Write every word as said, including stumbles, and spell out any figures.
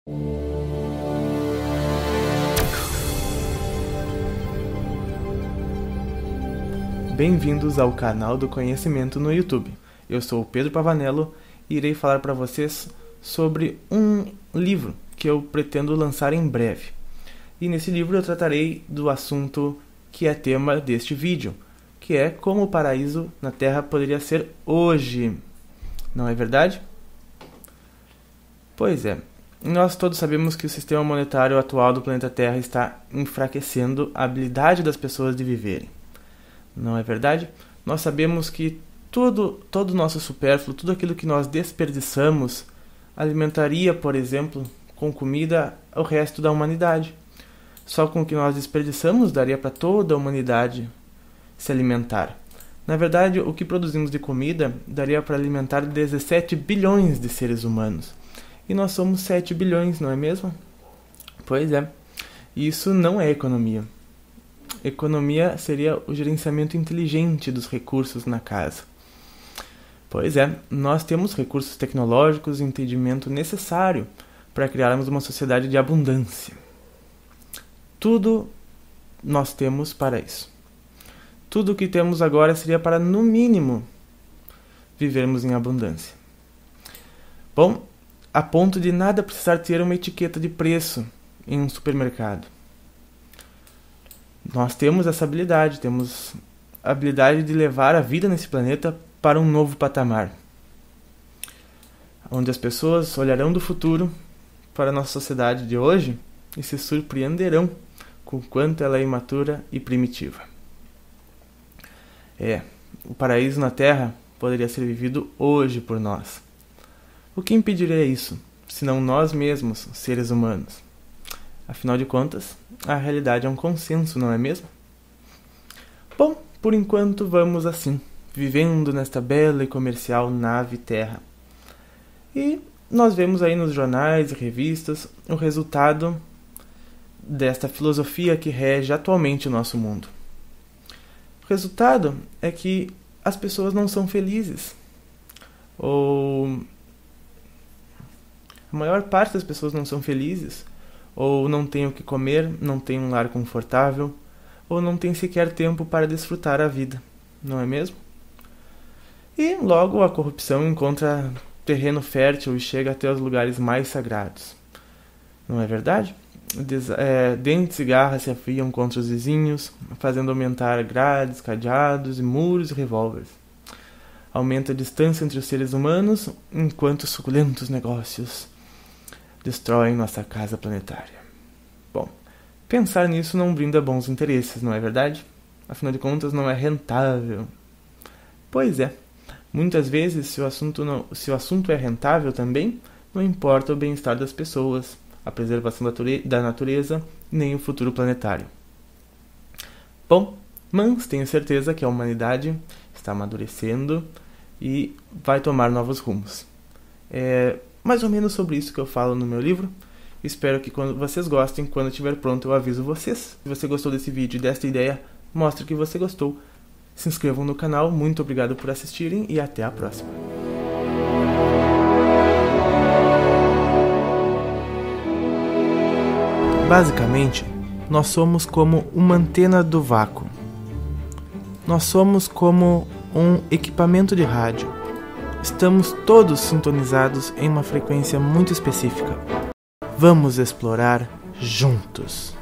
Bem-vindos ao canal do Conhecimento no YouTube. Eu sou o Pedro Pavanello e irei falar para vocês sobre um livro que eu pretendo lançar em breve. E nesse livro eu tratarei do assunto que é tema deste vídeo, que é como o paraíso na Terra poderia ser hoje. Não é verdade? Pois é. Nós todos sabemos que o sistema monetário atual do planeta Terra está enfraquecendo a habilidade das pessoas de viverem. Não é verdade? Nós sabemos que tudo, todo o nosso supérfluo, tudo aquilo que nós desperdiçamos, alimentaria, por exemplo, com comida o resto da humanidade. Só com o que nós desperdiçamos daria para toda a humanidade se alimentar. Na verdade, o que produzimos de comida daria para alimentar dezessete bilhões de seres humanos. E nós somos sete bilhões, não é mesmo? Pois é. Isso não é economia. Economia seria o gerenciamento inteligente dos recursos na casa. Pois é, nós temos recursos tecnológicos e entendimento necessário para criarmos uma sociedade de abundância. Tudo nós temos para isso. Tudo o que temos agora seria para, no mínimo, vivermos em abundância. Bom, a ponto de nada precisar ter uma etiqueta de preço em um supermercado. Nós temos essa habilidade, temos a habilidade de levar a vida nesse planeta para um novo patamar, onde as pessoas olharão do futuro para a nossa sociedade de hoje e se surpreenderão com o quanto ela é imatura e primitiva. É, o paraíso na Terra poderia ser vivido hoje por nós. O que impediria isso, senão nós mesmos, seres humanos? Afinal de contas, a realidade é um consenso, não é mesmo? Bom, por enquanto vamos assim, vivendo nesta bela e comercial nave Terra. E nós vemos aí nos jornais e revistas o resultado desta filosofia que rege atualmente o nosso mundo. O resultado é que as pessoas não são felizes. Ou a maior parte das pessoas não são felizes, ou não tem o que comer, não tem um lar confortável, ou não tem sequer tempo para desfrutar a vida, não é mesmo? E logo a corrupção encontra terreno fértil e chega até os lugares mais sagrados, não é verdade? Des- é, dentes e garras se afiam contra os vizinhos, fazendo aumentar grades, cadeados, e muros e revólveres. Aumenta a distância entre os seres humanos, enquanto suculentos negócios destroem nossa casa planetária. Bom, pensar nisso não brinda bons interesses, não é verdade? Afinal de contas, não é rentável. Pois é, muitas vezes, se o assunto, não, se o assunto é rentável também, não importa o bem-estar das pessoas, a preservação da natureza, nem o futuro planetário. Bom, mas tenho certeza que a humanidade está amadurecendo e vai tomar novos rumos. É mais ou menos sobre isso que eu falo no meu livro. Espero que quando vocês gostem, quando estiver pronto eu aviso vocês. Se você gostou desse vídeo e desta ideia, mostre que você gostou. Se inscrevam no canal, muito obrigado por assistirem e até a próxima. Basicamente, nós somos como uma antena do vácuo. Nós somos como um equipamento de rádio. Estamos todos sintonizados em uma frequência muito específica. Vamos explorar juntos.